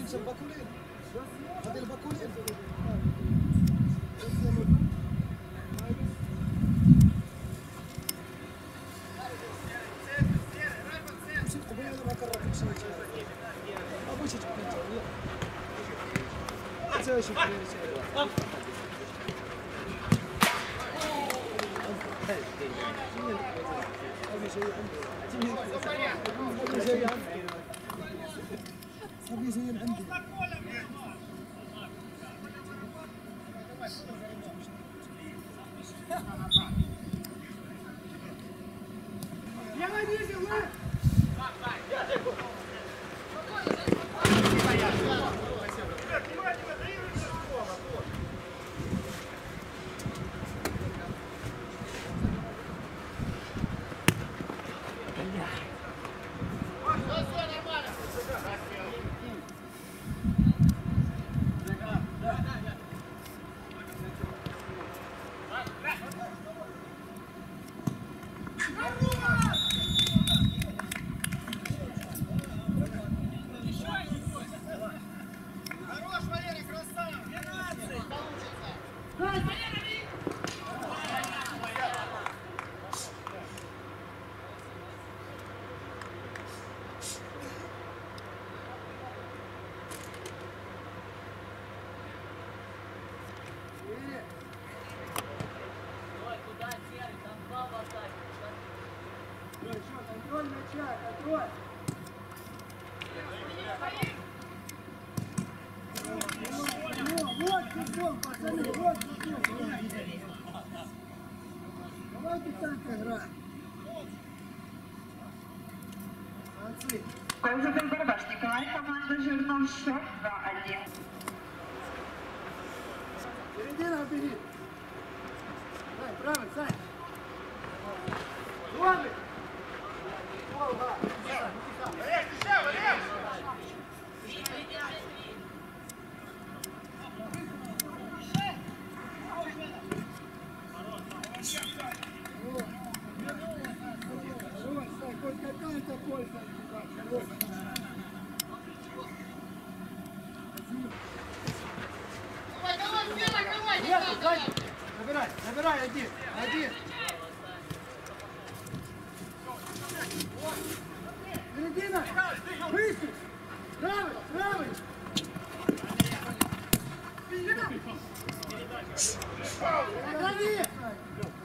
تنزل باكولين هذه الباكولين مشيت قبيله ما كرهت مشيت ابوش تبقى انت شوف صبي زين عندي يا ما يجي وين контроль мяча, контроль. Вот футбол, пацаны, вот футбол. Давайте так играем. Молодцы. Козырный Барбаш Николай, команда Жирнов, счет 2-1. Середина бери. Дай, правый, Сань. Правый. Хоть какая-то польза. Давай, набирай, набирай, один. Середина, быстро, правый. Останови!